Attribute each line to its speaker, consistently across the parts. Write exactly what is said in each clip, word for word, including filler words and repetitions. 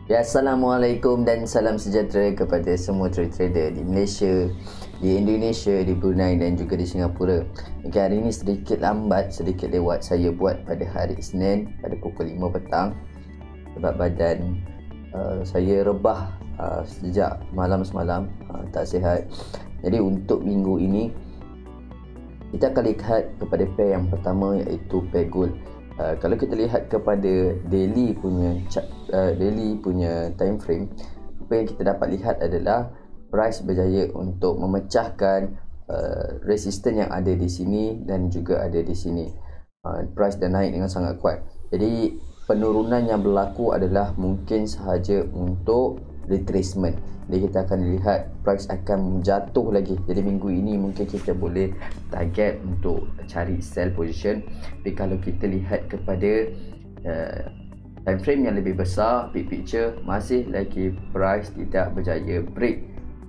Speaker 1: Ya, Assalamualaikum dan salam sejahtera kepada semua trader-trader di Malaysia, di Indonesia, di Brunei dan juga di Singapura. Okay, hari ini sedikit lambat, sedikit lewat saya buat pada hari Isnin pada pukul lima petang sebab badan uh, saya rebah uh, sejak malam semalam, uh, tak sihat. Jadi untuk minggu ini kita akan lihat kepada pair yang pertama, iaitu pair gold. Uh, kalau kita lihat kepada daily punya chart, uh, daily punya time frame, apa yang kita dapat lihat adalah price berjaya untuk memecahkan uh, resistance yang ada di sini dan juga ada di sini. Uh, price dah naik dengan sangat kuat. Jadi penurunan yang berlaku adalah mungkin sahaja untuk retracement. Jadi kita akan lihat price akan jatuh lagi. Jadi minggu ini mungkin kita boleh target untuk cari sell position. Tapi kalau kita lihat kepada uh, time frame yang lebih besar, big picture, masih lagi price tidak berjaya break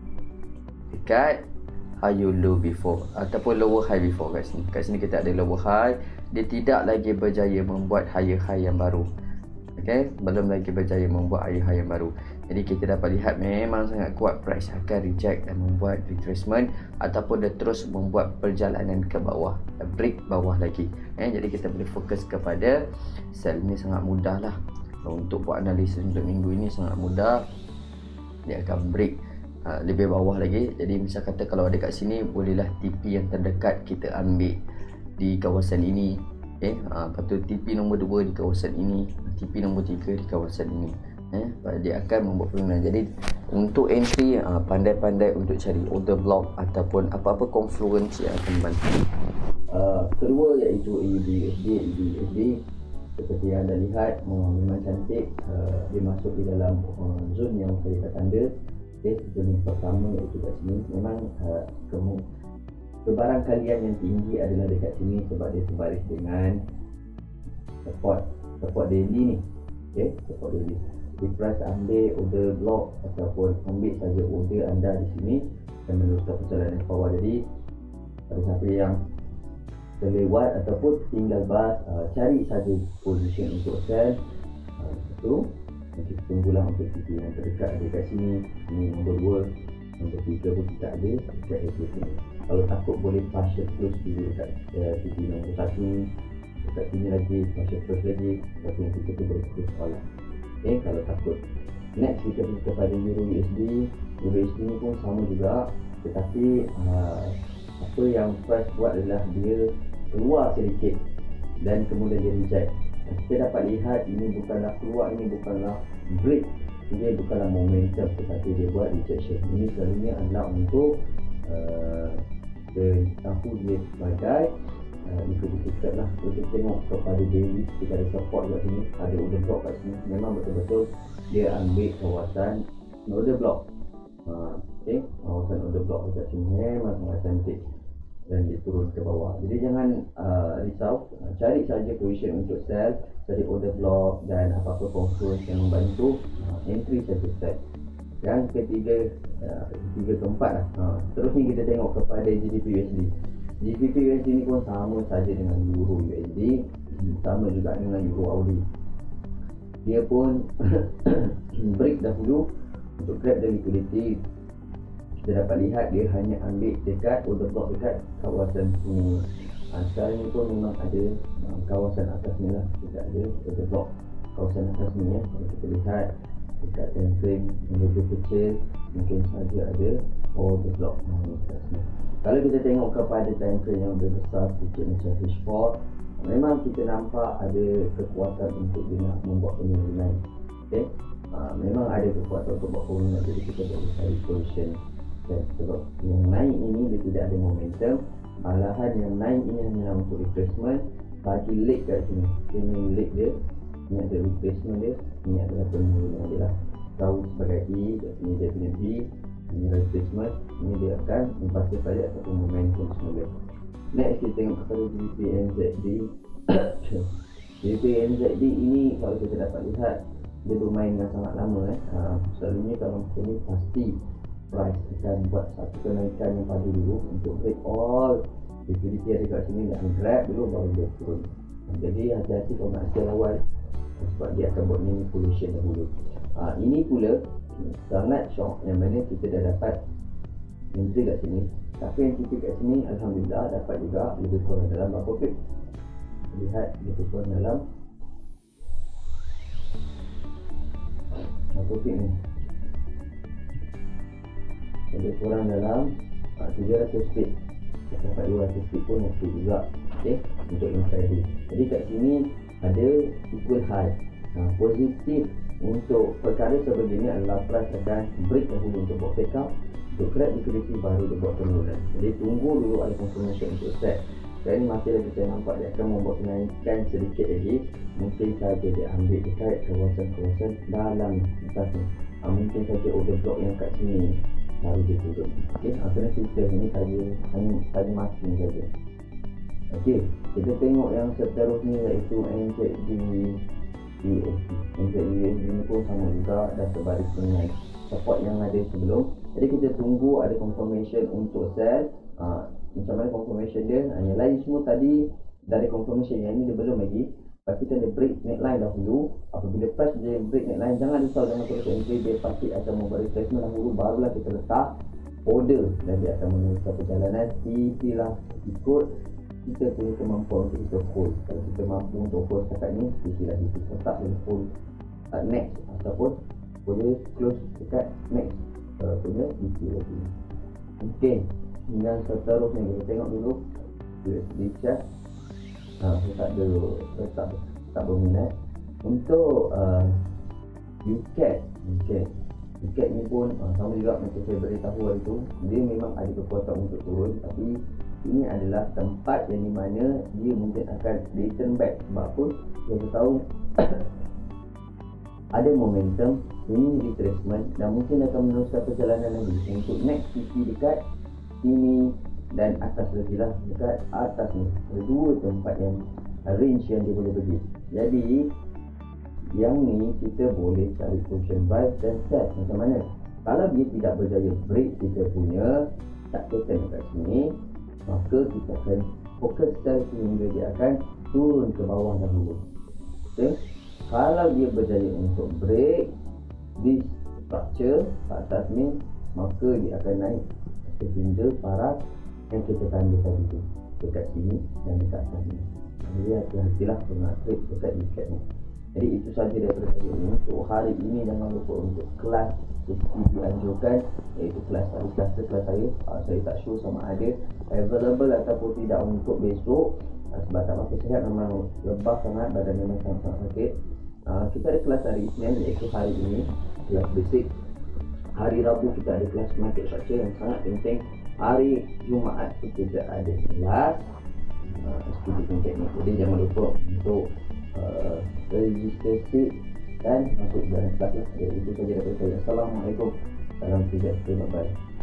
Speaker 1: dekat higher low before ataupun lower high before. Kat sini, kat sini kita ada lower high, dia tidak lagi berjaya membuat higher high yang baru. Okay, belum lagi berjaya membuat higher high yang baru. Jadi kita dapat lihat memang sangat kuat price akan reject dan membuat retracement ataupun dia terus membuat perjalanan ke bawah, break bawah lagi. Eh, jadi kita boleh fokus kepada sell ni, sangat mudah lah untuk buat analisis untuk minggu ini, sangat mudah. Dia akan break uh, lebih bawah lagi. Jadi misal kata kalau ada kat sini, bolehlah T P yang terdekat kita ambil di kawasan ini. Okay, uh, lepas tu T P nombor dua di kawasan ini, T P nombor tiga di kawasan ini. Eh, dia akan membuat penurunan. Jadi untuk entry, uh, pandai-pandai untuk cari order block ataupun apa-apa confluence yang akan membantu. Uh, kedua iaitu A U D U S D. A U D U S D seperti yang anda lihat, uh, memang cantik. Uh, dia masuk di dalam uh, zone yang saya dah tanda. Okay, zone yang pertama iaitu kat sini. Memang uh, kemu kebarangkalian yang tinggi adalah dekat sini sebab dia sebaris dengan support support daily ni. Okay, support daily. Di price ambil order block ataupun ambil saja order anda di sini dan meneruskan perjalanan ke bawah. Jadi pada siapa yang terlewat ataupun tinggal bas, uh, cari saja position untuk sell. Uh, itu kita tunggulah untuk T P yang terdekat ada kat sini. Ini nombor dua, nombor tiga pun kita ada dekat di sini. Kalau takut boleh partial close dulu dekat uh, T P nombor satu, dekat sini lagi partial close lagi, tapi yang kita tu boleh close all. Okay, kalau takut. Next kita pergi kepada Euro U S D. Euro U S D ni pun sama juga, tetapi uh, apa yang price buat adalah dia keluar sedikit dan kemudian dia reject. Kita dapat lihat ini bukanlah keluar, ini bukanlah break, dia bukanlah momentum, tetapi dia buat rejection. Ini selalunya adalah untuk uh, kita tahu dia sebagai Uh, ikut-ikut lah. Kita tengok kepada daily, kita ada support kat sini, ada order block kat sini. Memang betul-betul dia ambil kawasan order block. uh, okay, kawasan order block kat sini memang sangat cantik dan dia turun ke bawah. Jadi jangan uh, risau, uh, cari saja position untuk sell, cari order block dan apa-apa confluence yang membantu, uh, entry saja sell. Yang ketiga, uh, ketiga keempat lah. uh, terus ni kita tengok kepada G D P U S D. G D P U S D ni pun sama saja dengan Euro U S D, sama juga dengan Euro Audi. Dia pun break dahulu untuk grab the liquidity. Kita dapat lihat dia hanya ambil dekat order block dekat kawasan sini. Ha, sekarang ni pun memang ada uh, kawasan atas ni lah, kita ada order block kawasan atas ni ya. Kalau kita lihat dekat time frame yang lebih kecil, mungkin saja ada order block ha, dekat sini. Kalau kita tengok kepada time frame yang lebih besar sedikit macam H four, memang kita nampak ada kekuatan untuk dia nak membuat penurunan. Okay? Ha, memang ada kekuatan untuk buat penurunan, jadi kita boleh cari position. Dan sebab yang naik ini dia tidak ada momentum, malahan yang naik ini hanya untuk retracement. Bagi leg kat sini, ini leg dia, ini ada retracement dia, ini adalah penurunan dia lah. Tahu sebagai E, ini dia punya B, ini retracement, ini dia akan membasuh pada ataupun momentum semula. Next kita tengok kepada G B P N Z D. G B P N Z D ini kalau kita dapat lihat dia bermain dengan sangat lama eh. Ha, selalunya kalau macam ni pasti price akan buat satu kenaikan yang padu dulu untuk break all liquidity ada kat sini dan grab dulu baru dia turun. Jadi hati-hati kalau nak sell awal sebab dia akan buat manipulation dahulu. ha, ini pula sangat syok yang mana kita dah dapat minta kat sini. Tapi yang kita kat sini alhamdulillah dapat juga lebih kurang dalam berapa pip. Lihat lebih kurang dalam berapa pip ni, lebih kurang dalam uh, tiga ratus pip. Dapat dua ratus pip pun okey juga. Okey, untuk infrared. Jadi kat sini ada equal high. Nah, positif untuk perkara sebegini adalah price akan break dahulu untuk buat backup, untuk crack liquidity baru dia buat penurunan. Jadi tunggu dulu ada confirmation untuk set. Dan ini masih lagi saya nampak dia akan membuat kenaikan sedikit lagi. Mungkin saja dia ambil dekat kawasan-kawasan dalam atas ni. Ha, mungkin saja overblock yang kat sini baru dia turun. Okey, ha, kena filter ini saja, hanya saja masking saja. Okey, kita tengok yang seterusnya iaitu N Z D U S D. N Z D U S D ni pun sama juga dah terbaris dengan support yang ada sebelum. Jadi kita tunggu ada confirmation untuk sell. Ha, macam mana confirmation dia? Ha, yang lain semua tadi dari confirmation, yang ini dia belum lagi. Lepas kita ada break neckline dahulu. Apabila price dia break neckline, jangan risau, jangan terus entry, dia pasti akan membuat retracement dahulu, barulah kita letak order dan dia akan meneruskan perjalanan. Pilihlah ikut kita punya kemampuan untuk kita hold. Kalau kita mampu untuk hold setakat ni, pilihlah kita tetap boleh hold uh, next ataupun boleh close dekat next uh, punya video lagi. Okey, dan seterusnya kita tengok dulu U S D chart. Ha, saya tak ada, saya tak, tak berminat untuk uh, U C A D. Okay. U C A D ni pun uh, sama juga macam saya beritahu hari tu, dia memang ada kekuatan untuk turun, tapi ini adalah tempat yang di mana dia mungkin akan return back. Sebab apa? Kita tahu ada momentum, ini retracement dan mungkin akan meneruskan perjalanan lagi untuk next C P dekat sini dan atas lagi lah, dekat atas ni ada dua tempat yang range yang dia boleh pergi. Jadi yang ni kita boleh cari position buy dan set. Macam mana? Kalau dia tidak berjaya break kita punya chart pattern dekat sini, maka kita akan fokus sell sehingga dia akan turun ke bawah dahulu. Okay? Kalau dia berjaya untuk break this structure ke atas ni, maka dia akan naik sehingga paras yang kita tanda tadi tu dekat sini dan dekat atas ni. Jadi hati-hatilah guna trade dekat dekat ni. Jadi itu saja daripada saya ini. Untuk hari ini jangan lupa untuk kelas seperti dianjurkan, iaitu kelas hari Selasa kelas saya. uh, Saya tak sure sama ada available ataupun tidak untuk besok, uh, sebab tak apa sihat, memang lebah sangat, badan memang sangat-sangat sakit. uh, Kita ada kelas hari Isnin, iaitu hari ini kelas basic. Hari Rabu kita ada kelas market structure yang sangat penting. Hari Jumaat kita ada kelas uh, studi teknik. Jadi jangan lupa untuk uh, registrasi dan masuk dalam kelas lah. Jadi itu saja daripada saya. Assalamualaikum. Salam sejahtera. Bye.